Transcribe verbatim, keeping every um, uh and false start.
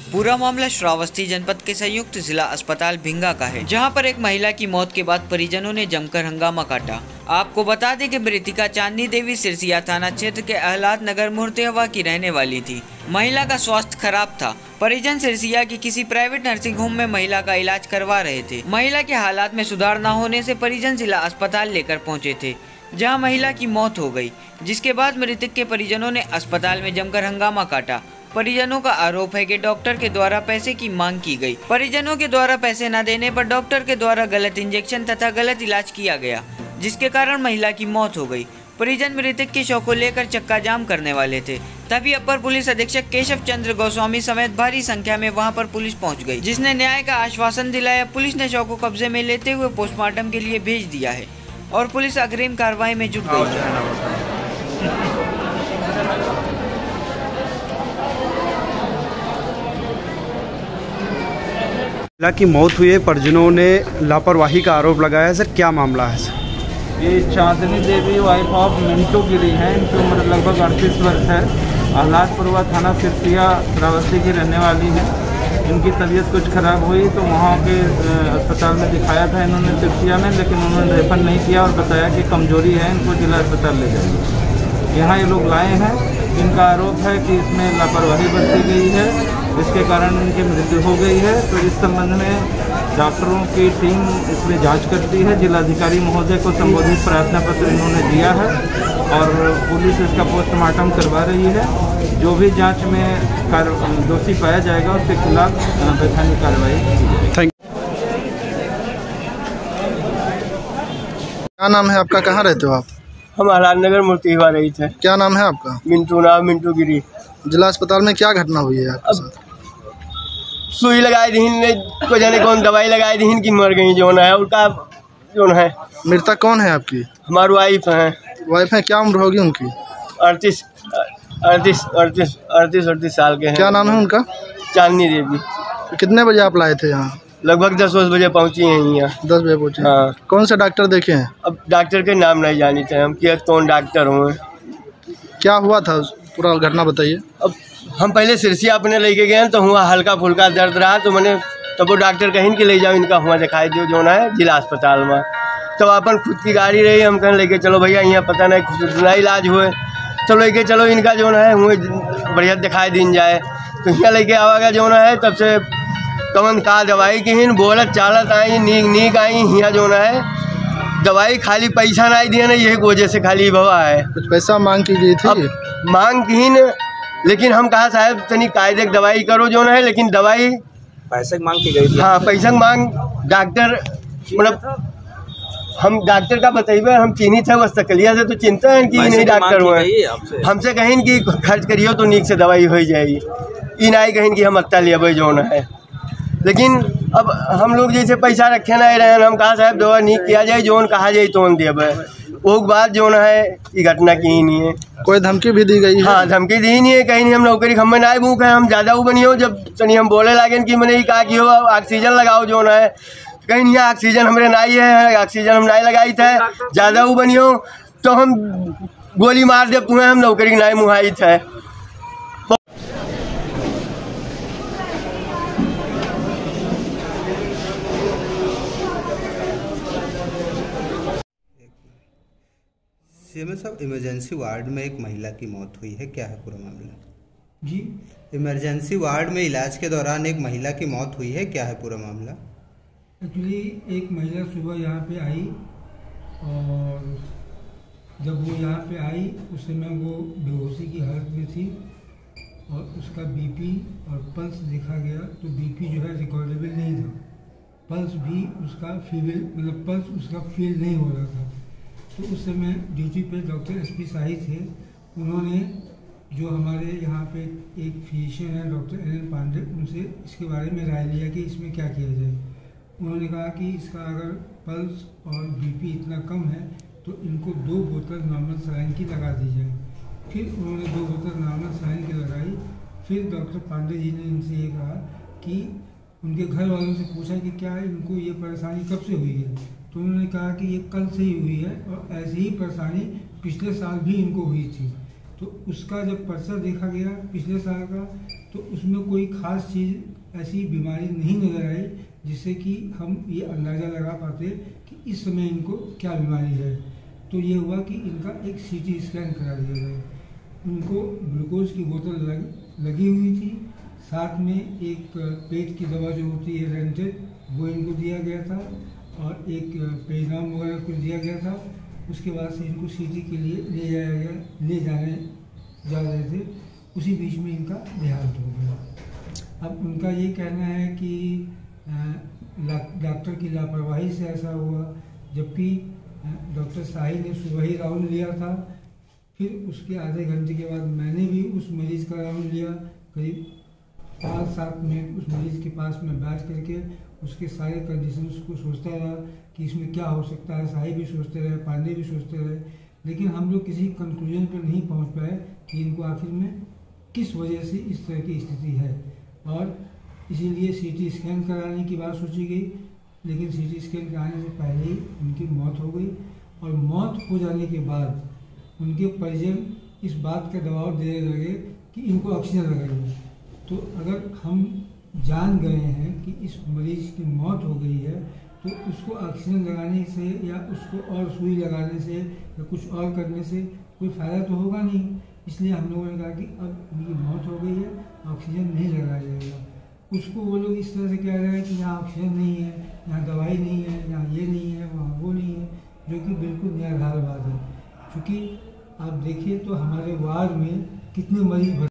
पूरा मामला श्रावस्ती जनपद के संयुक्त जिला अस्पताल भिंगा का है, जहां पर एक महिला की मौत के बाद परिजनों ने जमकर हंगामा काटा। आपको बता दें कि मृतिका चांदनी देवी सिरसिया थाना क्षेत्र के अहलाद नगर मुर्तेहवा की रहने वाली थी। महिला का स्वास्थ्य खराब था। परिजन सिरसिया की किसी प्राइवेट नर्सिंग होम में महिला का इलाज करवा रहे थे। महिला के हालात में सुधार न होने से परिजन जिला अस्पताल लेकर पहुंचे थे, जहां महिला की मौत हो गई, जिसके बाद मृतक के परिजनों ने अस्पताल में जमकर हंगामा काटा। परिजनों का आरोप है कि डॉक्टर के द्वारा पैसे की मांग की गई। परिजनों के द्वारा पैसे न देने पर डॉक्टर के द्वारा गलत इंजेक्शन तथा गलत इलाज किया गया, जिसके कारण महिला की मौत हो गई। परिजन मृतक के शव को लेकर चक्का जाम करने वाले थे, तभी अपर पुलिस अधीक्षक केशव चंद्र गोस्वामी समेत भारी संख्या में वहां पर पुलिस पहुंच गई, जिसने न्याय का आश्वासन दिलाया। पुलिस ने शव को कब्जे में लेते हुए पोस्टमार्टम के लिए भेज दिया है और पुलिस अग्रिम कार्रवाई में जुट गई है। महिला की मौत हुई है, परिजनों ने लापरवाही का आरोप लगाया है। सर, क्या मामला है सर? ये चांदनी देवी वाइफ ऑफ मिंटू गिरी हैं। इनकी उम्र लगभग अड़तीस वर्ष है। अहलादपुरवा थाना सिरसिया श्रावस्ती की रहने वाली है। इनकी तबीयत कुछ खराब हुई तो वहाँ के अस्पताल में दिखाया था इन्होंने सिरसिया में, लेकिन उन्होंने रेफर नहीं किया और बताया कि कमजोरी है, इनको जिला अस्पताल ले जाइए। यहाँ ये लोग लाए हैं। इनका आरोप है कि इसमें लापरवाही बरती गई है, इसके कारण इनकी मृत्यु हो गई है। तो इस संबंध में डॉक्टरों की टीम इसमें जांच करती है। जिलाधिकारी महोदय को संबोधित प्रार्थना पत्र इन्होंने दिया है और पुलिस इसका पोस्टमार्टम करवा रही है। जो भी जांच में दोषी पाया जाएगा उसके खिलाफ वैधानिक कार्रवाई की जाएगी। क्या नाम है आपका? कहाँ रहते हो आप? हम अहलाद नगर मुर्तेहवा रही थे। क्या नाम है आपका? मिंटू नाम मिंटू गिरी। जिला अस्पताल में क्या घटना हुई है आपके साथ? सुई लगाई दीन को जाने कौन दवाई लगाई दीन की मर गई जो है उनका जो है। मृतक कौन है आपकी? हमारी वाइफ है। वाइफ है, क्या उम्र होगी उनकी? अड़तीस अड़तीस अड़तीस अड़तीस अड़तीस साल के हैं। क्या नाम है उनका? चांदनी देवी। कितने बजे आप लाए थे यहाँ? लगभग दस दस बजे पहुँची हैं यहाँ। दस बजे पहुँचे? हाँ। कौन से डॉक्टर देखे हैं? अब डॉक्टर के नाम नहीं जानी थे हम कि कौन डॉक्टर हुए। क्या हुआ था, पूरा घटना बताइए। अब हम पहले सिरसिया अपने लेके गए तो हुआ हल्का फुल्का दर्द रहा, तो मैंने तब वो डॉक्टर कहीं कि ले जाओ इनका हुआ दिखाई दो जो ना है जिला अस्पताल में। तो अपन खुद की गाड़ी रही, हम कहीं लेके चलो भैया यहाँ पता नहीं कुछ ना इलाज हुए, तो लेके चलो इनका जो है हुए बढ़िया दिखाई दिन जाए। तो यहाँ लेके आवागा जो है तब से कमन का दवाई की हिन बोलत चालत आई नीक नीक आई। यहाँ जो है दवाई खाली पैसा नहीं दिया ना, यही वजह से खाली भवा है। कुछ पैसा मांग की गई थी? मांग की न, लेकिन हम कहा साहब तनी कायदे दवाई करो जो है, लेकिन दवाई पैसे की मांग की गई थी। हाँ, पैसा मांग डॉक्टर मतलब हम डॉक्टर का बताइए हम चीनी थे बस तकलिया से तो चिंता है कि नहीं डॉक्टर हुए। हमसे कहीं कि खर्च करियो तो नीक से दवाई हो जाएगी, ई नहीं कहीं कि हम अत्ता लिया जो है। लेकिन अब हम लोग जैसे पैसा रखे नहीं रहे, हम कहा साहब दवा नहीं किया जाए जोन कहा जाए तो देव वो बात जो है ये घटना की ही नहीं है। कोई धमकी भी दी गई है? हाँ, धमकी दी नहीं है कहीं नहीं। हम नौकरी हम ना भूख है, हम ज़्यादा वो बनी हो जब तनी हम बोले लगे कि मैंने कहा कि हो ऑक्सीजन लगाओ जो है, कहीं नहीं ऑक्सीजन हमारे नाई है, ऑक्सीजन हम नाई लगाई थे। ज़्यादा वो बनी हो तो हम गोली मार दे तुम्हें, हम नौकरी नाई मुहाई थे। सीएमओ साहब, इमरजेंसी वार्ड में एक महिला की मौत हुई है, क्या है पूरा मामला? जी, इमरजेंसी वार्ड में इलाज के दौरान एक महिला की मौत हुई है, क्या है पूरा मामला? एक्चुअली एक महिला सुबह यहाँ पे आई और जब वो यहाँ पे आई उस समय वो बेहोशी की हालत में थी और उसका बीपी और पल्स देखा गया तो बीपी जो है रिकॉर्डेबल नहीं था। पल्स भी उसका फील मतलब पल्स उसका फील नहीं हो रहा था। तो उस समय ड्यूटी पे डॉक्टर एस पी शाही थे। उन्होंने जो हमारे यहाँ पे एक फिजिशियन है डॉक्टर एन एन पांडे, उनसे इसके बारे में राय लिया कि इसमें क्या किया जाए। उन्होंने कहा कि इसका अगर पल्स और बीपी इतना कम है तो इनको दो बोतल नॉर्मल सलाइन की लगा दी जाए। फिर उन्होंने दो बोतल नॉर्मल सलाइन की लगाई। फिर डॉक्टर पांडे जी ने इनसे ये कहा कि उनके घर वालों से पूछा कि क्या इनको ये परेशानी कब से हुई है, तो उन्होंने कहा कि ये कल से ही हुई है और ऐसी ही परेशानी पिछले साल भी इनको हुई थी। तो उसका जब पर्चा देखा गया पिछले साल का तो उसमें कोई ख़ास चीज़ ऐसी बीमारी नहीं नज़र आई जिससे कि हम ये अंदाज़ा लगा पाते कि इस समय इनको क्या बीमारी है। तो ये हुआ कि इनका एक सीटी स्कैन करा दिया गया। उनको ग्लूकोज की बोतल लग लगी हुई थी, साथ में एक पेट की दवा जो होती है रेंटेड वो इनको दिया गया था और एक पेजनाम वगैरह कुछ दिया गया था। उसके बाद से इनको सीटी के लिए ले जाया गया ले जाने जा रहे थे, उसी बीच में इनका देहांत हो गया। अब उनका ये कहना है कि डॉक्टर की लापरवाही से ऐसा हुआ, जबकि डॉक्टर साहिल ने सुबह ही राउंड लिया था। फिर उसके आधे घंटे के बाद मैंने भी उस मरीज़ का राउंड लिया, करीब पाँच सात मिनट उस मरीज़ के पास में बैठ करके उसके सारे कंडीशंस को सोचता रहा कि इसमें क्या हो सकता है। साहिल भी सोचते रहे, पांडे भी सोचते रहे, लेकिन हम लोग किसी कंक्लूजन पर नहीं पहुंच पाए कि इनको आखिर में किस वजह से इस तरह की स्थिति है। और इसीलिए सीटी स्कैन कराने की बात सोची गई, लेकिन सीटी स्कैन कराने से पहले ही उनकी मौत हो गई। और मौत हो जाने के बाद उनके परिजन इस बात का दबाव देने लगे कि इनको ऑक्सीजन लगाइए। तो अगर हम जान गए हैं कि इस मरीज़ की मौत हो गई है तो उसको ऑक्सीजन लगाने से या उसको और सुई लगाने से या कुछ और करने से कोई फ़ायदा तो होगा नहीं। इसलिए हम लोगों ने कहा कि अब उनकी मौत हो गई है, ऑक्सीजन नहीं लगाया जाएगा। उसको वो लोग इस तरह से कह रहे हैं कि यहाँ ऑक्सीजन नहीं है, यहाँ दवाई नहीं है, यहाँ ये नहीं है, वहाँ वो नहीं है, जो कि बिल्कुल निराधार बात है। क्योंकि आप देखिए तो हमारे वार्ड में कितने मरीज